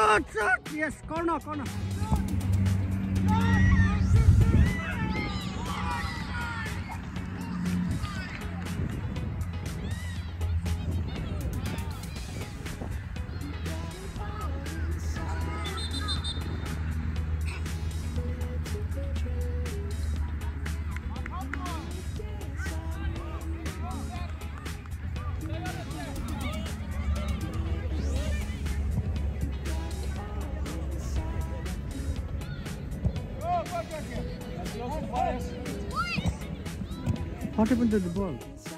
Shot! Yes, corner. What happened to the ball?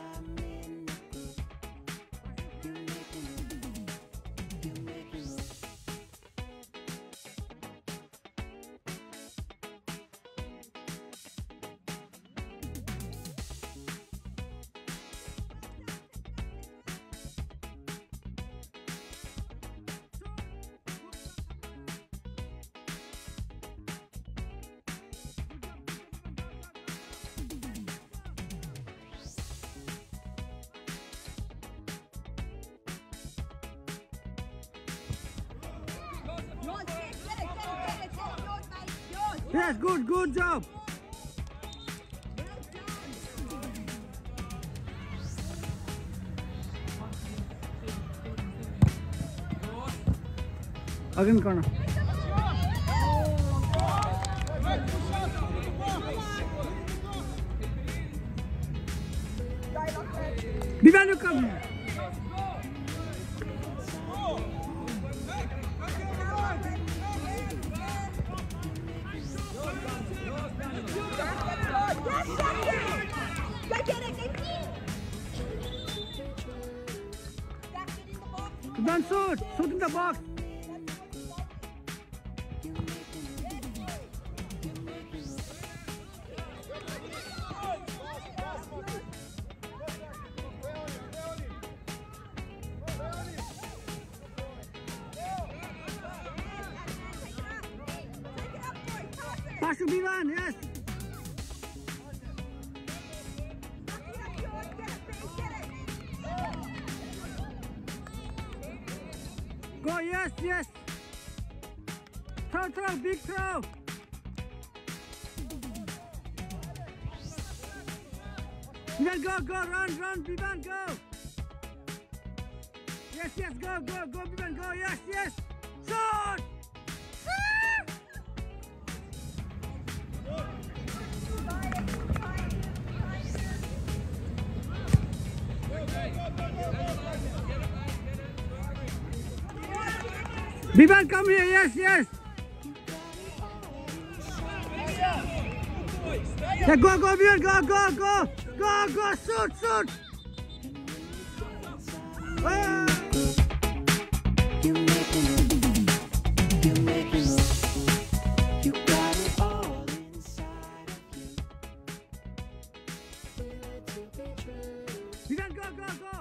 Yes, good job. Again corner. Bivan, you come here. Bivan, shoot in the box. Pass to Bivan, yes. Go, yes. Throw, big throw. Bivan, go, run, Bivan, go. Yes, go, Bivan, go, yes. Shot! Bivan, come here, yes. Yeah, go, Bivan, go, shoot. Ah! You got it all inside of you. Bivan, go.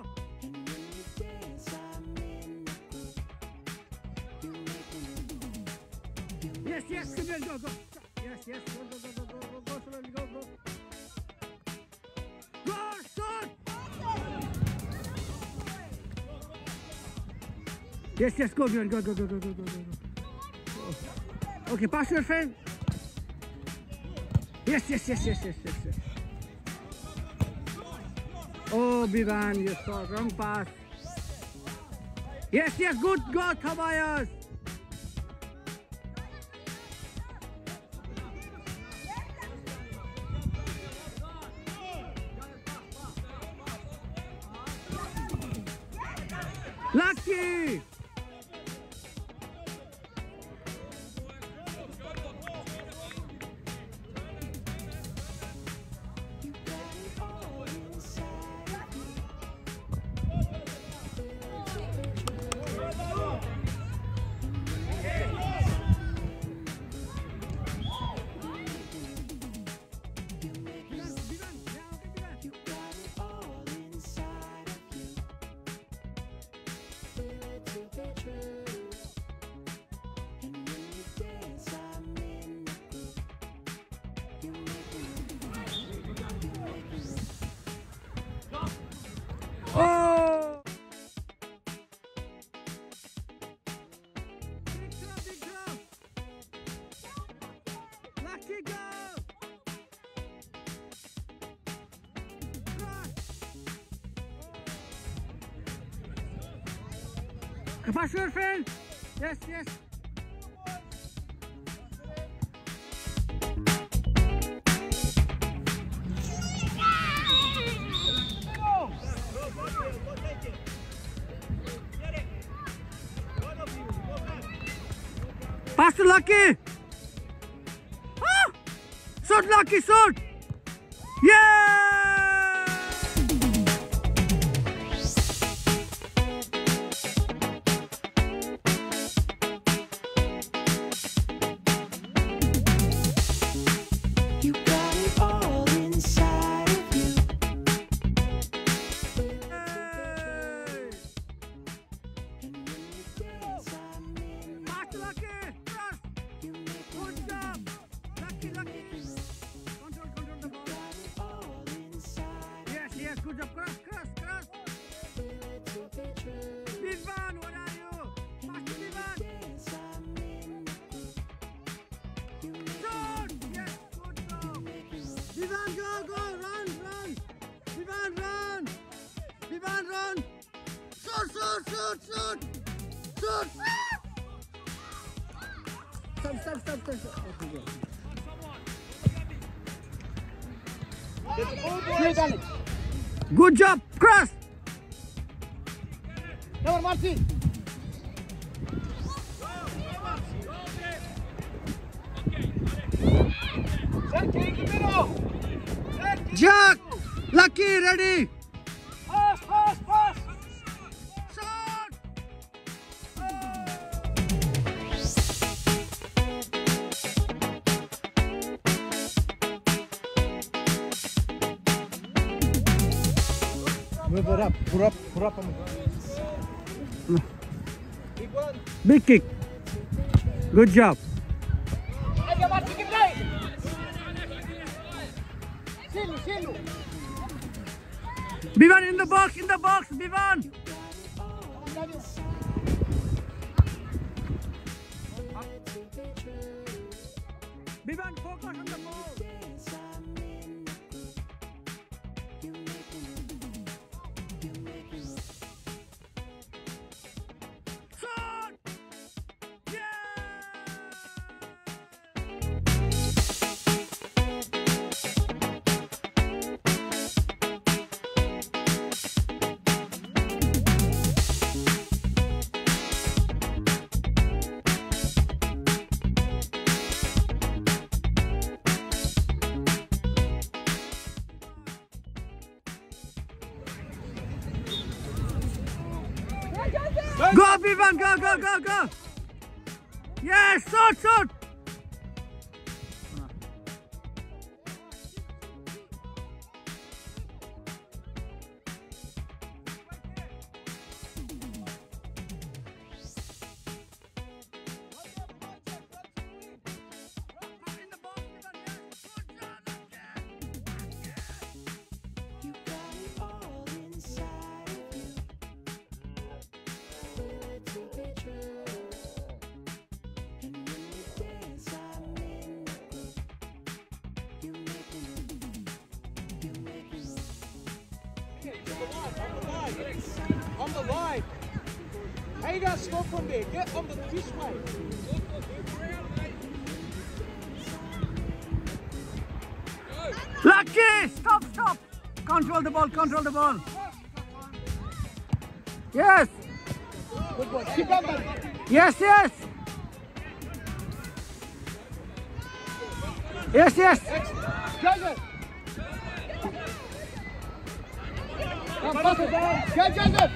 Yes, come here, go. Yes, go, slowly, go. Go, shoot! Yes, go, Bivan, go. Okay, pass your friend. Yes. Oh, Bivan, you saw wrong pass. Yes, good, go, Tobias. Lucky! Pass your friend. Yes, yes. Pass to Lucky. Ah! Shoot, Lucky, shoot. Yeah! You got it all inside of you. And when you dance, I'm in. Pass to Lucky. Cross. You make Good job. Lucky, Lucky. Control the ball. it all inside. Yes, yes. Good job. Cross, cross, cross. Feel it to be true. Bivan, where are you? Pass to Bivan. Dance, I'm in. You make Shoot. Yes, good job. Bivan, go, run, run. Bivan, run. Bivan, run. Shoot, shoot, shoot, shoot. Shoot. Stop. Okay, go. Good job, cross. Come on, Martin. Jack, Lucky, ready. Pass. Shot. Move it up, put up on the Big kick. Good job. Bivan in the box, Bivan. Bivan, focus on the ball. Shot! Yeah! Go, Bivan, go. Yes, shoot. You got it all inside of you. Feel it to be true. And when you dance, I'm in. You make me on the line. How you got slow from there? Get on the this way. Lucky, stop. Control the ball. Yes. Good boy. Keep on that. Yes. Joseph. Come pass it down. Go, Joseph.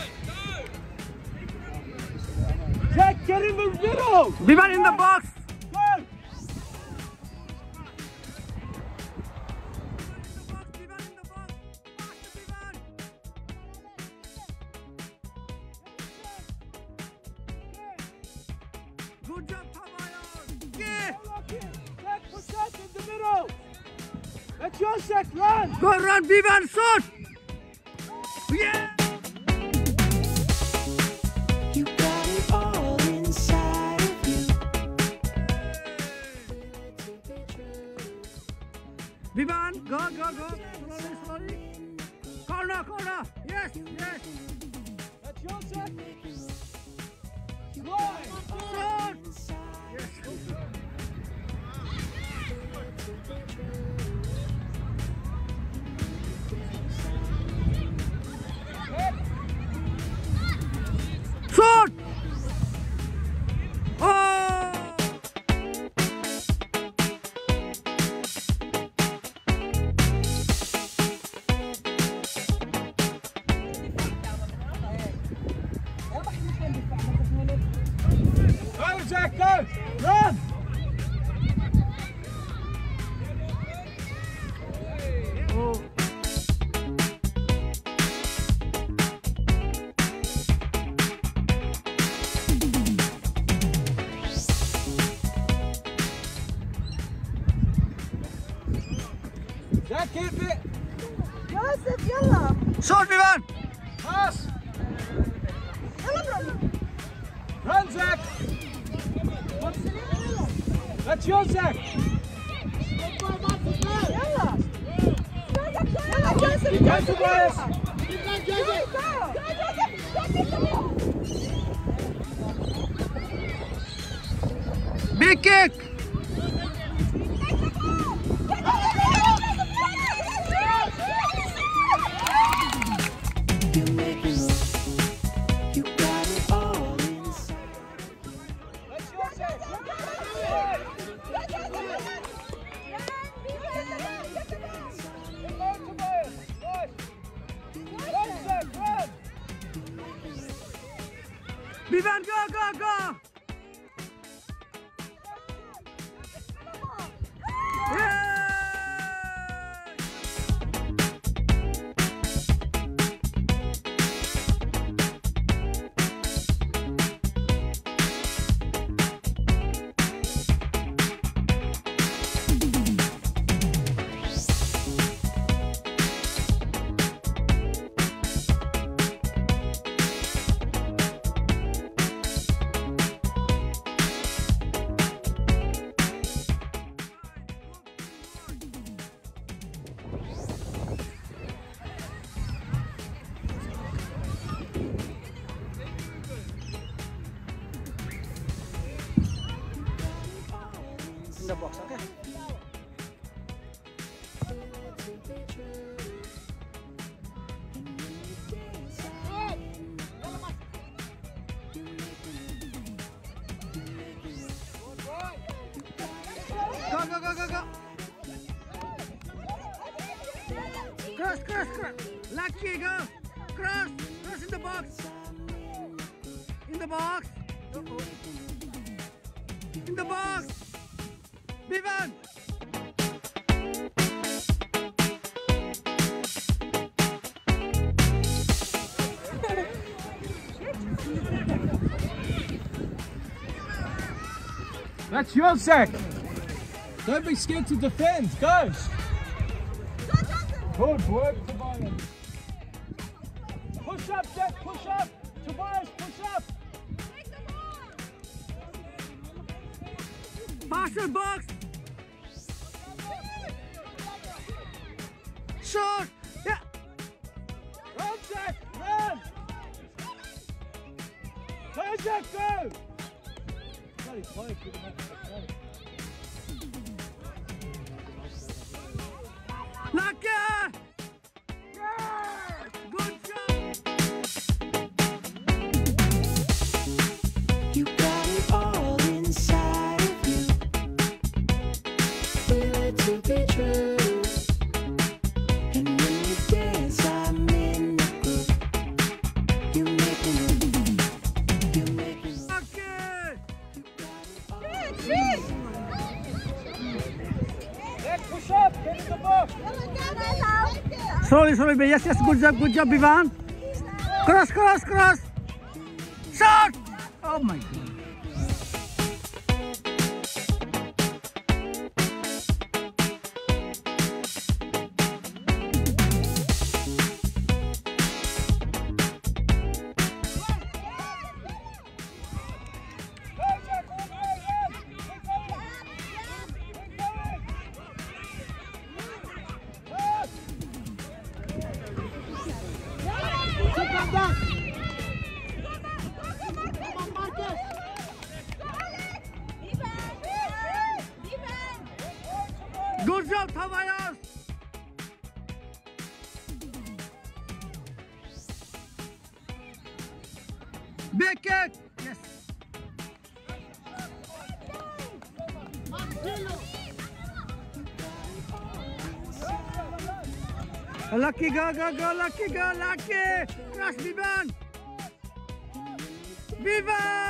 Jack, get in the middle. Bivan in the box. Go. Good job, Tamayan. Yeah. Jack, put that in the middle. That's your set. Run. Go run, Bivan, shoot. Yeah. You got it all inside of you. Bivan, go. Slowly. Corner. Yes. That's your set. line. Shoot! Oh! Go, Jack, go! Run! Oh. Jack, keep it! يوسف يلا Shoot, Bivan! Pass! يلا برافو Run, Zach! That's yours, Zach! يلا يلا جوزيف Go, Tobias! Big kick! You make me look. You got it all inside. That's yours, Zach! Come on, Tobias! Nice! Run, Zach, run! Bivan, go, go, go! Yeah! In the box, okay? Go, go, go, go, go! Cross, cross, cross! Lucky, go! Cross! Cross in the box! In the box! Uh-oh. In the box! Bivan! That's yours, Zach! Don't be scared to defend, go! Good work, Tobias! Push up, Zach, push up! Tobias, push up! Pass the box! Shot! Yeah! Run, Zach, run! Go, Zach, go! Bloody close, we can make it close. Lucky! Yes! Good job! You got it all inside of you. Feel it to be true. And when you dance, I'm in the groove. You make me move. You make me move. Lucky! Zach, push up, get in the box! Slowly, slowly, yes, yes, good job, Bivan. Cross, cross, cross. Shot! Oh my God. Come on, Marcus! Good job, Tobias! Big kick! Yes! Lucky go, go, go, lucky go, lucky! Crash Bivan! Bivan!